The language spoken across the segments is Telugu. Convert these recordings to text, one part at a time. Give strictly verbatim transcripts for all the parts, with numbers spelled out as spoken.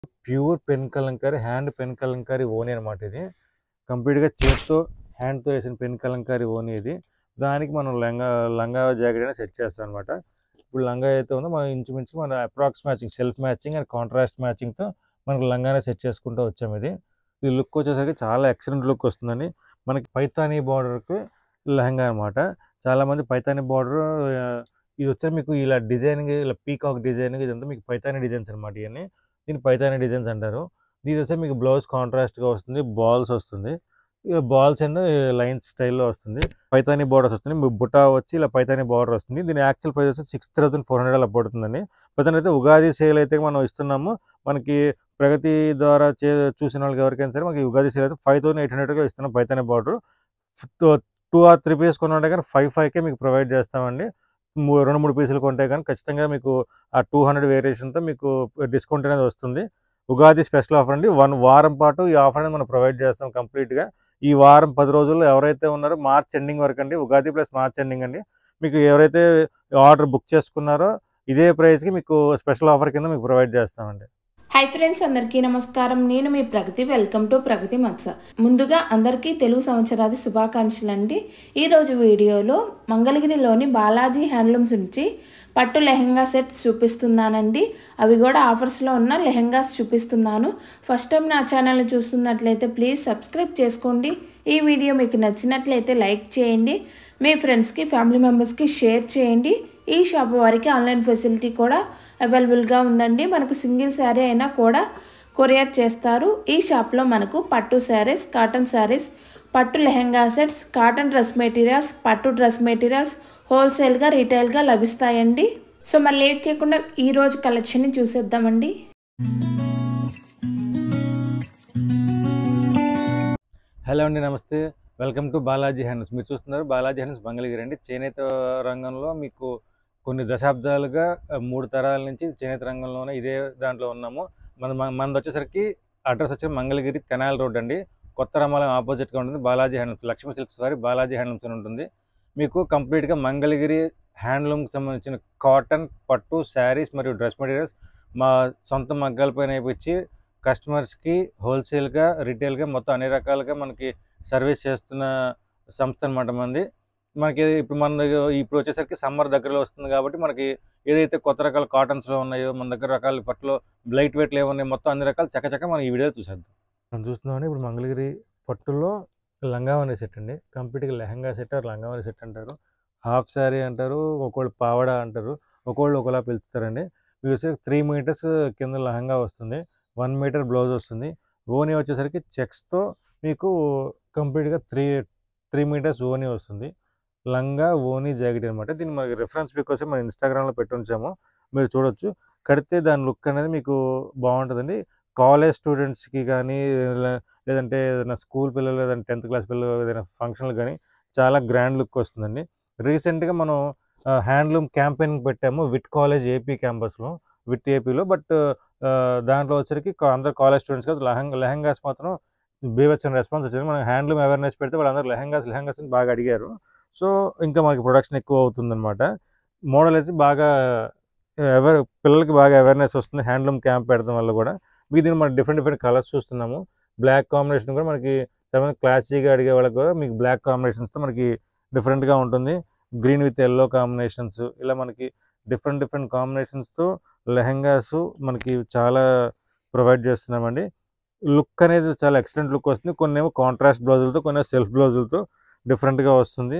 Pure pen Kalamkari hand pen Kalamkari ఓని అనమాట. ఇది కంప్లీట్గా చేత్తో హ్యాండ్తో వేసిన పెన్ కలంకారీ ఓని. ఇది దానికి మనం లంగా లంగా జాకెట్ అయినా సెట్ చేస్తాం అనమాట. ఇప్పుడు లంగా అయితే ఉందో మనం ఇంచుమించు మన approx matching, self matching and contrast మ్యాచింగ్తో మనకు లంగానే సెట్ చేసుకుంటూ వచ్చాము. ఇది ఈ లుక్ వచ్చేసరికి చాలా ఎక్సలెంట్ లుక్ వస్తుందండి. మనకి పైతానీ బార్డర్కి లెహంగా అనమాట. చాలామంది పైతానీ బార్డర్ ఇది వచ్చారు మీకు ఇలా డిజైనింగ్, ఇలా పీకాక్ డిజైనింగ్, ఇదంతా మీకు పైతానీ డిజైన్స్ అనమాట. ఇవన్నీ దీన్ని పైతానీ డిజైన్స్ అంటారు. దీని వచ్చే మీకు బ్లౌజ్ కాంట్రాస్ట్గా వస్తుంది, బాల్స్ వస్తుంది, బాల్స్ అండ్ లైన్స్ స్టైల్లో వస్తుంది, పైతానీ బార్డర్స్ వస్తుంది, మీకు బుటా వచ్చి ఇలా పైతానీ బార్డర్ వస్తుంది. దీని యాక్చువల్ ప్రైస్ వచ్చి సిక్స్ థౌసండ్ ఫోర్ హండ్రెడ్ అలా పడుతుందండి. ప్రజెంట్ అయితే ఉగాది సేల్ అయితే మనం ఇస్తున్నాము. మనకి ప్రగతి ద్వారా చే చూసిన వాళ్ళకి ఎవరికైనా సరే మనకి ఉగాది సేల్ అయితే ఫైవ్ థౌసండ్ ఎయిట్ హండ్రెడ్గా ఇస్తున్నాం Paithani border. Two or three pieces కొనుంటే కానీ ఫైవ్ ఫైవ్కే మీకు ప్రొవైడ్ చేస్తామండి. రెండు మూడు పీసులు కొంటే కానీ ఖచ్చితంగా మీకు ఆ టూ హండ్రెడ్ వేరియేషన్తో మీకు డిస్కౌంట్ అనేది వస్తుంది. ఉగాది స్పెషల్ ఆఫర్ అండి. వన్ వారం పాటు ఈ ఆఫర్ అనేది మనం ప్రొవైడ్ చేస్తాం కంప్లీట్గా. ఈ వారం పది రోజుల్లో ఎవరైతే ఉన్నారో మార్చ్ ఎండింగ్ వరకు అండి, ఉగాది ప్లస్ మార్చ్ ఎండింగ్ అండి, మీకు ఎవరైతే ఆర్డర్ బుక్ చేసుకున్నారో ఇదే ప్రైస్కి మీకు స్పెషల్ ఆఫర్ కింద మీకు ప్రొవైడ్ చేస్తామండి. హాయ్ ఫ్రెండ్స్, అందరికీ నమస్కారం. నేను మీ ప్రగతి. వెల్కమ్ టు ప్రగతి మత్స. ముందుగా అందరికీ తెలుగు సంవత్సరాది శుభాకాంక్షలు అండి. ఈరోజు వీడియోలో మంగళగిరిలోని బాలాజీ హ్యాండ్లూమ్స్ నుంచి పట్టు లెహెంగా సెట్స్ చూపిస్తున్నానండి. అవి కూడా ఆఫర్స్లో ఉన్న లెహెంగాస్ చూపిస్తున్నాను. ఫస్ట్ టైం నా ఛానల్ని చూస్తున్నట్లయితే ప్లీజ్ సబ్స్క్రైబ్ చేసుకోండి. ఈ వీడియో మీకు నచ్చినట్లయితే లైక్ చేయండి, మీ ఫ్రెండ్స్కి ఫ్యామిలీ మెంబర్స్కి షేర్ చేయండి. ఈ షాప్ వారికి ఆన్లైన్ ఫెసిలిటీ కూడా అవైలబుల్గా ఉందండి. మనకు సింగిల్ శారీ అయినా కూడా కొరియర్ చేస్తారు. ఈ షాప్లో మనకు పట్టు శారీస్, కాటన్ శారీస్, పట్టు lehenga sets, cotton dress materials, పట్టు డ్రెస్ మెటీరియల్స్ హోల్సేల్గా, రీటైల్గా లభిస్తాయండి. సో మరి లేట్ చేయకుండా ఈరోజు కలెక్షన్ని చూసేద్దామండి. హలో అండి, నమస్తే. Welcome to Balaji handlooms. మీరు చూస్తున్నారు బాలాజీ హ్యాండ్లూమ్స్ మంగళగిరి అండి. చేనేత రంగంలో మీకు కొన్ని దశాబ్దాలుగా మూడు తరాల నుంచి చేనేత రంగంలోనే ఇదే దాంట్లో ఉన్నాము. మన మనది వచ్చేసరికి అడ్రస్ వచ్చి మంగళగిరి తెనాలి రోడ్ అండి. కొత్త రామాలయం ఆపోజిట్గా ఉంటుంది బాలాజీ హ్యాండ్లూమ్స్. లక్ష్మీ సిల్క్స్ వారి బాలాజీ హ్యాండ్లూమ్స్ అని ఉంటుంది. మీకు కంప్లీట్గా మంగళగిరి హ్యాండ్లూమ్కి సంబంధించిన కాటన్, పట్టు, శారీస్ మరియు డ్రెస్ మెటీరియల్స్ మా సొంత మగ్గాలపైన ఇచ్చి కస్టమర్స్కి హోల్సేల్గా, రీటైల్గా మొత్తం అన్ని రకాలుగా మనకి సర్వీస్ చేస్తున్న సంస్థ అనమాట మంది. మనకి ఇప్పుడు మన ఇప్పుడు వచ్చేసరికి సమ్మర్ దగ్గరలో వస్తుంది కాబట్టి మనకి ఏదైతే కొత్త రకాల కాటన్స్లో ఉన్నాయో, మన దగ్గర రకాల పట్టులో లైట్ వెయిట్లు ఏమున్నాయి, మొత్తం అన్ని రకాలు చక్కచక్క మనం ఈ వీడియో చూసేద్దాం. మనం చూస్తున్నామని ఇప్పుడు మంగళగిరి పట్టులో లంగావని సెట్ అండి. కంప్లీట్గా లెహంగా సెట్, లంగావని సెట్ అంటారు, హాఫ్ శారీ అంటారు, ఒకళ్ళు పావడా అంటారు, ఒకళ్ళు ఒకలా పిలుస్తారండి. మీకు వచ్చేసరికి త్రీ మీటర్స్ కింద లెహంగా వస్తుంది, వన్ మీటర్ బ్లౌజ్ వస్తుంది. ఓనీ వచ్చేసరికి చెక్స్తో మీకు కంప్లీట్గా త్రీ త్రీ మీటర్స్ ఓనీ వస్తుంది. లంగా ఓనీ జాకెట్ అనమాట. దీన్ని మనకి రిఫరెన్స్ పిక్ కోసం మనం ఇన్స్టాగ్రామ్లో పెట్టి ఉంచాము, మీరు చూడొచ్చు. కడితే దాని లుక్ అనేది మీకు బాగుంటుందండి. కాలేజ్ స్టూడెంట్స్కి కానీ, లేదంటే ఏదైనా స్కూల్ పిల్లలు, లేదంటే టెన్త్ క్లాస్ పిల్లలు ఏదైనా ఫంక్షన్లు కానీ చాలా గ్రాండ్ లుక్ వస్తుందండి. రీసెంట్గా మనం హ్యాండ్లూమ్ క్యాంపెయిన్ పెట్టాము విట్ కాలేజ్ ఏపీ క్యాంపస్లో, విట్ ఏపీలో. బట్ దాంట్లో వచ్చరికి అందరు కాలేజ్ స్టూడెంట్స్ కాదు, లెహంగా లెహంగాస్ మాత్రం బీభత్సన రెస్పాన్స్ వచ్చింది. మనం హ్యాండ్లూమ్ అవేర్నెస్ పెడితే వాళ్ళందరూ లెహంగాస్ లెహంగాస్ అని బాగా అడిగారు. సో ఇంకా మనకి ప్రొడక్షన్ ఎక్కువ అవుతుందన్నమాట. మోడల్ అయితే బాగా ఎవర్ పిల్లలకి బాగా అవేర్నెస్ వస్తుంది హ్యాండ్లూమ్ క్యాంప్ పెడతాం వల్ల కూడా. మీకు దీన్ని మనం డిఫరెంట్ డిఫరెంట్ కలర్స్ చూస్తున్నాము. బ్లాక్ కాంబినేషన్ కూడా మనకి చాలా క్లాసీగా అడిగే వాళ్ళకి కూడా మీకు బ్లాక్ కాంబినేషన్స్తో మనకి డిఫరెంట్గా ఉంటుంది. గ్రీన్ విత్ ఎల్లో కాంబినేషన్స్, ఇలా మనకి డిఫరెంట్ డిఫరెంట్ కాంబినేషన్స్తో లెహంగాస్ మనకి చాలా ప్రొవైడ్ చేస్తున్నామండి. లుక్ అనేది చాలా ఎక్సలెంట్ లుక్ వస్తుంది. కొన్ని ఏమో కాంట్రాస్ట్ బ్లౌజులతో, కొన్ని సెల్ఫ్ బ్లౌజులతో డిఫరెంట్గా వస్తుంది.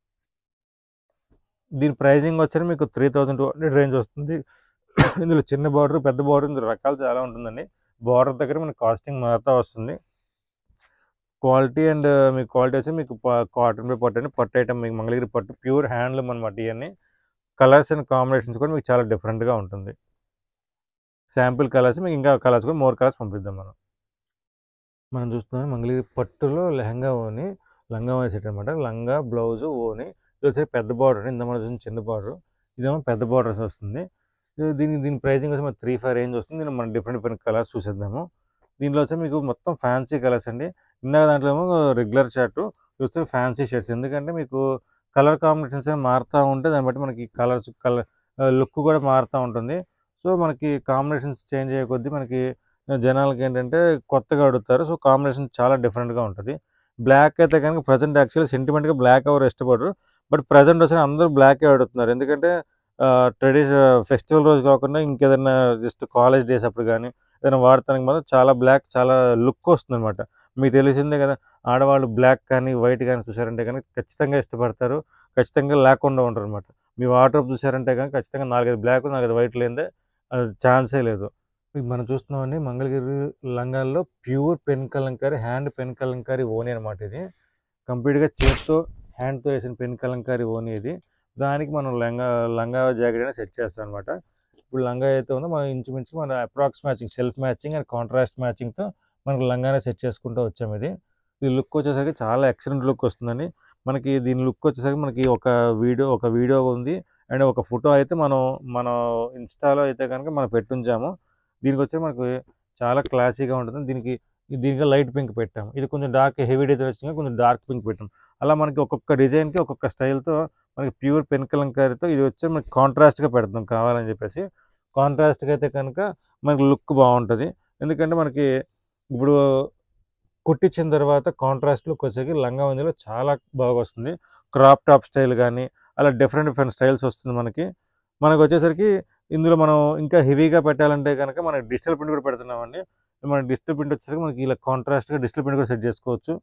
దీని ప్రైజింగ్ వచ్చి మీకు three thousand two hundred range వస్తుంది. ఇందులో చిన్న బార్డర్, పెద్ద బార్డర్, ఇందులో రకాలు చాలా ఉంటుందండి. బార్డర్ దగ్గర మనకి కాస్టింగ్ మారుతూ వస్తుంది. క్వాలిటీ అండ్ మీకు క్వాలిటీ వచ్చి మీకు కాటన్ పై పట్టు అండి. పట్టు ఐటమ్ మీకు మంగళగిరి పట్టు ప్యూర్ హ్యాండ్లూమ్ అనమాట. ఇవన్నీ కలర్స్ అండ్ కాంబినేషన్స్ కూడా మీకు చాలా డిఫరెంట్గా ఉంటుంది. శాంపిల్ కలర్స్ మీకు ఇంకా కలర్స్ కూడా మోర్ కలర్స్ పంపిద్దాం. మనం మనం చూస్తున్నాం మంగళగిరి పట్టులో లెహంగా ఓని, లంగా ఓని సెట్ అనమాట. లంగా, బ్లౌజు, ఓని. ఇది వచ్చి పెద్ద బార్డర్, ఇంత మన చూసిన చిన్న బార్డర్, ఇదేమో పెద్ద బార్డర్స్ వస్తుంది. దీని దీని ప్రైజింగ్ వచ్చి మనకి త్రీ ఫైవ్ రేంజ్ వస్తుంది. దీన్ని మనం డిఫరెంట్ డిఫరెంట్ కలర్స్ చూసేద్దాము. దీంట్లో వచ్చి మీకు మొత్తం ఫ్యాన్సీ కలర్స్ అండి. ఇందాక దాంట్లో ఏమో రెగ్యులర్ షర్టు, వచ్చి ఫ్యాన్సీ షర్ట్స్. ఎందుకంటే మీకు కలర్ కాంబినేషన్స్ మారుతూ ఉంటే దాన్ని బట్టి మనకి కలర్స్ కలర్ లుక్ కూడా మారుతూ ఉంటుంది. సో మనకి కాంబినేషన్స్ చేంజ్ అయ్యే కొద్దీ మనకి జనాలకి ఏంటంటే కొత్తగా అడుగుతారు. సో కాంబినేషన్ చాలా డిఫరెంట్గా ఉంటుంది. బ్లాక్ అయితే కనుక ప్రజెంట్ యాక్చువల్లీ సెంటిమెంట్గా బ్లాక్ ఎవరు ఇష్టపడరు. బట్ ప్రజెంట్ వచ్చిన అందరూ బ్లాకే అడుగుతున్నారు. ఎందుకంటే ట్రెడిషనల్ ఫెస్టివల్ రోజు కాకుండా ఇంకేదైనా జస్ట్ కాలేజ్ డేస్ అప్పుడు కానీ ఏదైనా వాడటానికి మాత్రం చాలా బ్లాక్ చాలా లుక్ వస్తుంది అనమాట. మీకు తెలిసిందే కదా, ఆడవాళ్ళు బ్లాక్ కానీ వైట్ కానీ చూసారంటే కనుక ఖచ్చితంగా ఇష్టపడతారు. ఖచ్చితంగా లేకుండా ఉంటారు అనమాట. మీ వార్డ్రోబ్ చూసారంటే కనుక ఖచ్చితంగా నాలుగైదు బ్లాక్ నాలుగైదు వైట్ లేనిదే అది ఛాన్సే లేదు. ఇప్పుడు మనం చూస్తున్నామండి మంగళగిరి లంగాల్లో pure pen Kalamkari hand pen Kalamkari ఓని అనమాట. ఇది కంప్లీట్గా చేత్తో హ్యాండ్తో వేసిన పెన్ కలంకారీ ఓని ఇది. దానికి మనం లంగా లంగా జాకెట్ అయినా సెట్ చేస్తాం అనమాట. ఇప్పుడు లంగా అయితే ఉందో మనం ఇంచుమించు మన approx matching self matching and contrast మ్యాచింగ్తో మనకు లంగానే సెట్ చేసుకుంటూ వచ్చాము. ఇది ఈ లుక్ వచ్చేసరికి చాలా ఎక్సలెంట్ లుక్ వస్తుందండి. మనకి దీని లుక్ వచ్చేసరికి మనకి ఒక వీడియో ఒక వీడియో ఉంది అండ్ ఒక ఫోటో అయితే మనం మన ఇన్స్టాలో అయితే కనుక మనం పెట్టుంచాము. దీనికి వచ్చి మనకు చాలా క్లాసీగా ఉంటుంది. దీనికి దీనికి లైట్ పింక్ పెట్టాము. ఇది కొంచెం డార్క్ హెవీ డిజైన్ వచ్చింది, కొంచెం డార్క్ పింక్ పెట్టాం. అలా మనకి ఒక్కొక్క డిజైన్కి ఒక్కొక్క స్టైల్తో మనకి ప్యూర్ పెన్ కలంకారీతో ఇది వచ్చి మనకి కాంట్రాస్ట్గా పెడతాం కావాలని చెప్పేసి. కాంట్రాస్ట్గా అయితే కనుక మనకి లుక్ బాగుంటుంది. ఎందుకంటే మనకి ఇప్పుడు కుట్టించిన తర్వాత కాంట్రాస్ట్ లుక్ వచ్చేకి లంగా వందిలో చాలా బాగా వస్తుంది. క్రాప్ టాప్ స్టైల్ కానీ అలా డిఫరెంట్ డిఫరెంట్ స్టైల్స్ వస్తుంది మనకి. మనకు వచ్చేసరికి ఇందులో మనం ఇంకా హెవీగా పెట్టాలంటే కనుక మనకి డిజిటల్ ప్రింట్ కూడా పెడుతున్నామండి. మన డిజిటల్ ప్రింట్ వచ్చేసరికి మనకి ఇలా కాంట్రాస్ట్గా డిజిటల్ ప్రింట్ కూడా సెట్ చేసుకోవచ్చు.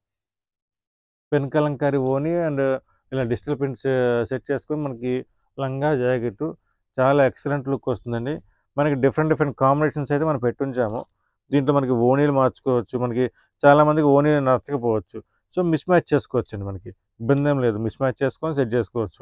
పెన్ కలంకారీ ఓని అండ్ ఇలా డిజిటల్ ప్రింట్స్ సెట్ చేసుకొని మనకి లంగా జాకెట్ చాలా ఎక్సలెంట్ లుక్ వస్తుందండి. మనకి డిఫరెంట్ డిఫరెంట్ కాంబినేషన్స్ అయితే మనం పెట్టుంచాము. దీంట్లో మనకి ఓనీలు మార్చుకోవచ్చు. మనకి చాలామందికి ఓనీలు నచ్చకపోవచ్చు. సో మిస్ మ్యాచ్ చేసుకోవచ్చు అండి. మనకి ఇబ్బంది ఏం లేదు, మిస్ మ్యాచ్ చేసుకొని సెట్ చేసుకోవచ్చు.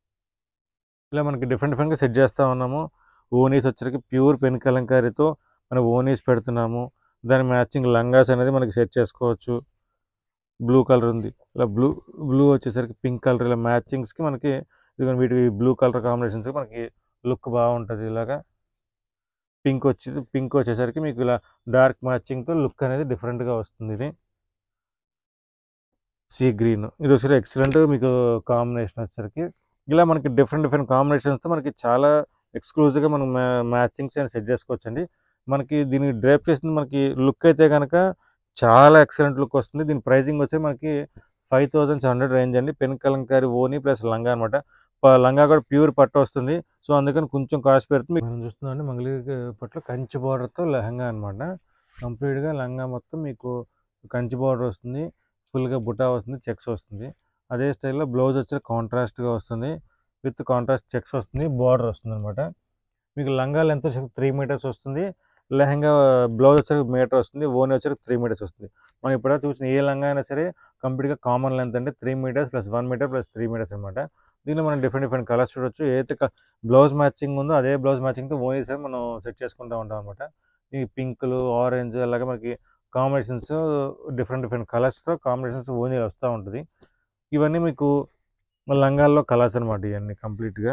ఇలా మనకి డిఫరెంట్ డిఫరెంట్గా సెట్ చేస్తూ ఉన్నాము. ఓనీస్ వచ్చరికి ప్యూర్ పెన్ కలంకారీతో మనం ఓనీస్ పెడుతున్నాము. దాని మ్యాచింగ్ లంగాస్ అనేది మనకి సెట్ చేసుకోవచ్చు. బ్లూ కలర్ ఉంది, ఇలా బ్లూ బ్లూ వచ్చేసరికి పింక్ కలర్, ఇలా మ్యాచింగ్స్కి మనకి ఇది వీటి బ్లూ కలర్ కాంబినేషన్స్కి మనకి లుక్ బాగుంటుంది. ఇలాగా పింక్ వచ్చి పింక్ వచ్చేసరికి మీకు ఇలా డార్క్ మ్యాచింగ్తో లుక్ అనేది డిఫరెంట్గా వస్తుంది. ఇది సీ గ్రీన్, ఇది వచ్చేసరికి ఎక్సలెంట్ మీకు కాంబినేషన్ వచ్చేసరికి ఇలా మనకి డిఫరెంట్ డిఫరెంట్ కాంబినేషన్స్తో మనకి చాలా ఎక్స్క్లూజివ్గా మనం మ్యా మ్యాచింగ్స్ అని సెట్ చేసుకోవచ్చండి. మనకి దీనికి డ్రైప్ చేసింది మనకి లుక్ అయితే కనుక చాలా ఎక్సలెంట్ లుక్ వస్తుంది. దీని ప్రైజింగ్ వచ్చి మనకి five thousand seven hundred range అండి. పెన్ కలంకారీ ఓని ప్లస్ లంగా అనమాట. లంగా కూడా ప్యూర్ పట్టు వస్తుంది. సో అందుకని కొంచెం కాస్ట్ పెడుతుంది. మనం చూస్తున్నాం మంగళగిరి పట్టులో కంచి బార్డర్తో లెహంగా అనమాట. కంప్లీట్గా లంగా మొత్తం మీకు కంచి బార్డర్ వస్తుంది, ఫుల్గా బుటా వస్తుంది, చెక్స్ వస్తుంది. అదే స్టైల్లో బ్లౌజ్ వచ్చి కాంట్రాస్ట్గా వస్తుంది, విత్ కాంట్రాస్ట్ చెక్స్ వస్తుంది, బార్డర్ వస్తుంది అనమాట. మీకు లంగా లెంత్ వచ్చి త్రీ మీటర్స్ వస్తుంది. లెహంగా బ్లౌజ్ వచ్చరికి మీటర్ వస్తుంది, ఓని వచ్చరికి త్రీ మీటర్స్ వస్తుంది. మనం ఇప్పుడు చూసిన ఏ లంగా అయినా సరే కంప్లీట్గా కామన్ లెంత్ అంటే three metres plus one metre plus three metres అనమాట. దీనిలో మనం డిఫరెంట్ డిఫరెంట్ కలర్స్ చూడొచ్చు. ఏదైతే బ్లౌజ్ మ్యాచింగ్ ఉందో అదే బ్లౌజ్ మ్యాచింగ్తో ఓనీ సరే మనం సెట్ చేసుకుంటూ ఉంటాం అనమాట. ఈ పింకులు, ఆరెంజ్ అలాగే మనకి కాంబినేషన్స్ డిఫరెంట్ డిఫరెంట్ కలర్స్తో కాంబినేషన్స్ ఓనీలు వస్తూ ఉంటుంది. ఇవన్నీ మీకు లంగాల్లో కలర్స్ అనమాట. ఇవన్నీ కంప్లీట్గా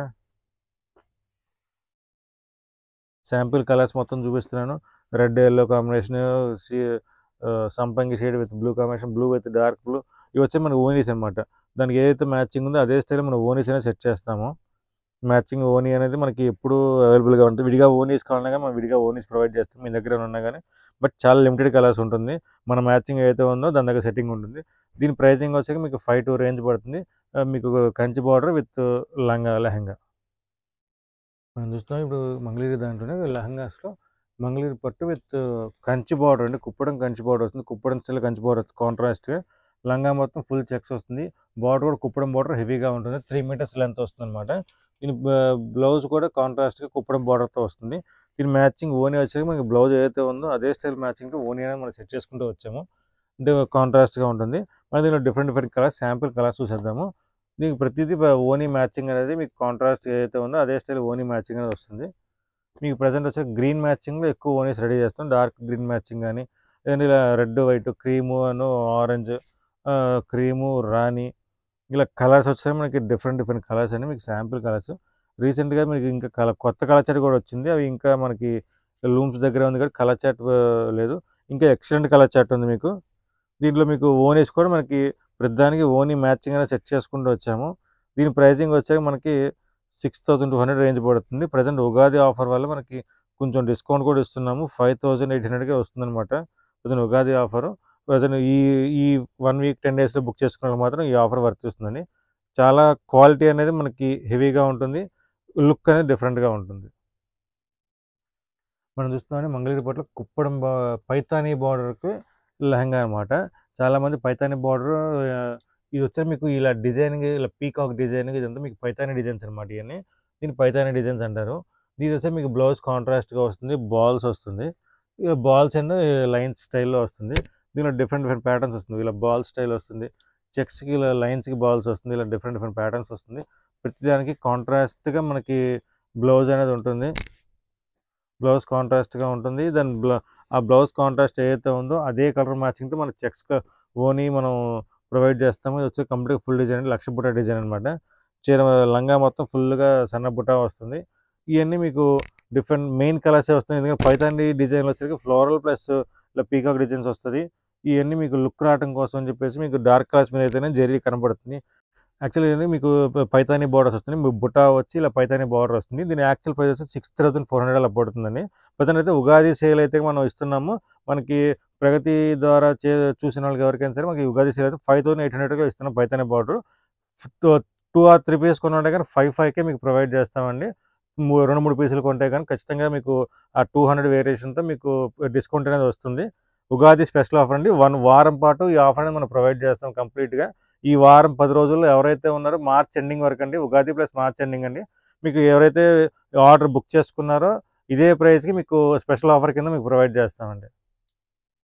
శాంపిల్ కలర్స్ మొత్తం చూపిస్తున్నాను. రెడ్ ఎల్లో కాంబినేషన్, సంపంగి shade with blue combination, blue with dark blue, ఇవి వచ్చి మనకి ఓనీస్ అనమాట. దానికి ఏదైతే మ్యాచింగ్ ఉందో అదే స్టైల్ మనం ఓనీస్ అనేది సెట్ చేస్తాము. మ్యాచింగ్ ఓనీ అనేది మనకి ఎప్పుడు అవైలబుల్గా ఉంటుంది. విడిగా ఓనీస్ కావాలన్నా కానీ మనం విడిగా ఓనీస్ ప్రొవైడ్ చేస్తాం మీ దగ్గర ఉన్నా కానీ. బట్ చాలా లిమిటెడ్ కలర్స్ ఉంటుంది. మన మ్యాచింగ్ ఏదైతే ఉందో దాని దగ్గర సెట్టింగ్ ఉంటుంది. దీని ప్రైజింగ్ వచ్చాక మీకు ఫైవ్ టూ రేంజ్ పడుతుంది. మీకు కంచి బార్డర్ విత్ లంగా లెహంగా మనం చూస్తున్నాం. ఇప్పుడు మంగళగిరి దాంట్లోనే లెహంగాస్లో మంగళగిరి పట్టు విత్ కంచి బార్డర్ అండి. కుప్పడం కంచి బార్డర్ వస్తుంది. కుప్పడం స్టైల్ కంచి బార్డర్ వస్తుంది కాంట్రాస్ట్గా. లంగా మొత్తం ఫుల్ చెక్స్ వస్తుంది. బార్డర్ కూడా కుప్పడం బార్డర్ హెవీగా ఉంటుంది. త్రీ మీటర్స్ లెంత్ వస్తుంది అనమాట. దీని బ్లౌజ్ కూడా కాంట్రాస్ట్గా కుప్పడం బార్డర్తో వస్తుంది. దీని మ్యాచింగ్ ఓనీ వచ్చాక మనకి బ్లౌజ్ ఏదైతే ఉందో అదే స్టైల్ మ్యాచింగ్తో ఓనీ అనేది మనం సెట్ చేసుకుంటూ వచ్చాము. అంటే కాంట్రాస్ట్గా ఉంటుంది. మన దీనిలో different different colours sample colours చూసేద్దాము. దీనికి ప్రతిదీ ఓనీ మ్యాచింగ్ అనేది మీకు కాంట్రాస్ట్ ఏదైతే ఉందో అదే స్టైల్ ఓనీ మ్యాచింగ్ అనేది వస్తుంది. మీకు ప్రజెంట్ వచ్చే గ్రీన్ మ్యాచింగ్లో ఎక్కువ ఓనీస్ రెడీ చేస్తాం. డార్క్ గ్రీన్ మ్యాచింగ్ కానీ లేదంటే ఇలా రెడ్ వైట్ క్రీము అను ఆరెంజ్ క్రీము రాణి ఇలా కలర్స్ వచ్చాయి. మనకి డిఫరెంట్ డిఫరెంట్ కలర్స్ అని మీకు శాంపిల్ కలర్స్. రీసెంట్గా మీకు ఇంకా కలర్ కొత్త కలర్ చాట్ కూడా వచ్చింది. అవి ఇంకా మనకి లూమ్స్ దగ్గర ఉంది కానీ కలర్ చాట్ లేదు. ఇంకా ఎక్సలెంట్ కలర్ చాట్ ఉంది మీకు. దీంట్లో మీకు ఓనీస్ కూడా మనకి ప్రతిదానికి ఓనీ మ్యాచింగ్ అనేది సెట్ చేసుకుంటూ వచ్చాము. దీని ప్రైజింగ్ వచ్చాక మనకి six thousand two hundred range పడుతుంది. ప్రజెంట్ ఉగాది ఆఫర్ వల్ల మనకి కొంచెం డిస్కౌంట్ కూడా ఇస్తున్నాము. ఫైవ్ థౌజండ్ ఎయిట్ హండ్రెడ్కే వస్తుందన్నమాట. Present Ugadi offer. ప్రజెంట్ ఈ ఈ వన్ వీక్ టెన్ డేస్లో బుక్ చేసుకున్న మాత్రం ఈ ఆఫర్ వర్తిస్తుందండి. చాలా క్వాలిటీ అనేది మనకి హెవీగా ఉంటుంది, లుక్ అనేది డిఫరెంట్గా ఉంటుంది. మనం చూస్తున్నామంటే మంగళగిరి పట్ల కుప్పడం బా పైతానీ బార్డర్కి లెహంగా అనమాట. చాలామంది పైతానీ బార్డర్ ఇది వచ్చి మీకు ఇలా డిజైనింగ్, ఇలా పీకాక్ డిజైనింగ్, ఇదంతా మీకు పైతానీ డిజైన్స్ అనమాట. ఇవన్నీ దీన్ని పైతానీ డిజైన్స్ అంటారు. దీని వచ్చి మీకు బ్లౌజ్ కాంట్రాస్ట్గా వస్తుంది, బాల్స్ వస్తుంది. ఇక బాల్స్ అండ్ లైన్స్ స్టైల్లో వస్తుంది. దీనిలో డిఫరెంట్ డిఫరెంట్ ప్యాటర్న్స్ వస్తుంది. ఇలా బాల్ స్టైల్ వస్తుంది, చెక్స్కి ఇలా లైన్స్కి బాల్స్ వస్తుంది, ఇలా డిఫరెంట్ డిఫరెంట్ ప్యాటర్న్స్ వస్తుంది. ప్రతిదానికి కాంట్రాస్ట్గా మనకి బ్లౌజ్ అనేది ఉంటుంది. బ్లౌజ్ కాంట్రాస్ట్గా ఉంటుంది. దాని బ్ల ఆ బ్లౌజ్ కాంట్రాస్ట్ ఏదైతే ఉందో అదే కలర్ మ్యాచింగ్తో మన చెక్స్ ఓని మనం ప్రొవైడ్ చేస్తాము. ఇది వచ్చి కంప్లీట్ ఫుల్ డిజైన్, లక్ష బుట్ట డిజైన్ అనమాట. చీర లంగా మొత్తం ఫుల్గా సన్న బుట్ట వస్తుంది. ఇవన్నీ మీకు డిఫరెంట్ మెయిన్ కలర్సే వస్తుంది. ఎందుకంటే పైతాండి డిజైన్లో వచ్చేసరికి ఫ్లోరల్ ప్లస్ ఇలా పీకాక్ డిజైన్స్ వస్తుంది. ఇవన్నీ మీకు లుక్ రావడం కోసం అని చెప్పేసి మీకు డార్క్ కలర్స్ మీద అయితేనే జరీ కనపడుతుంది. యాక్చువల్లీ ఇది మీకు పైతానీ బార్డర్స్ వస్తుంది. మీ బుట్ట వచ్చి ఇలా పైతానీ బార్డర్ వస్తుంది. దీని యాక్చువల్ ప్రైస్ వచ్చి సిక్స్ థౌసండ్ ఫోర్ హండ్రెడ్ అలా పడుతుందండి. ప్రజెంట్ అయితే ఉగాది సేల్ అయితే మనం ఇస్తున్నాము. మనకి ప్రగతి ద్వారా చే చూసిన వాళ్ళకి ఎవరికైనా సరే మనకి ఉగాది సేల్ అయితే ఫైవ్ థౌసండ్ ఎయిట్ హండ్రెడ్గా ఇస్తున్నాం. Paithani border two or three pieces కొన్నా కానీ ఫైవ్ ఫైవ్కే మీకు ప్రొవైడ్ చేస్తామండి. రెండు మూడు పీసులు కొంటే కానీ ఖచ్చితంగా మీకు ఆ టూ హండ్రెడ్ వేరియేషన్తో మీకు డిస్కౌంట్ అనేది వస్తుంది. ఉగాది స్పెషల్ ఆఫర్ అండి. వన్ వారం పాటు ఈ ఆఫర్ అనేది మనం ప్రొవైడ్ చేస్తాం కంప్లీట్గా. ఈ వారం పది రోజుల్లో ఎవరైతే ఉన్నారో మార్చ్ ఎండింగ్ వరకు అండి, ఉగాది ప్లస్ మార్చ్ ఎండింగ్ అండి. మీకు ఎవరైతే ఆర్డర్ బుక్ చేసుకున్నారో ఇదే ప్రైస్కి మీకు స్పెషల్ ఆఫర్ కింద మీకు ప్రొవైడ్ చేస్తామండి.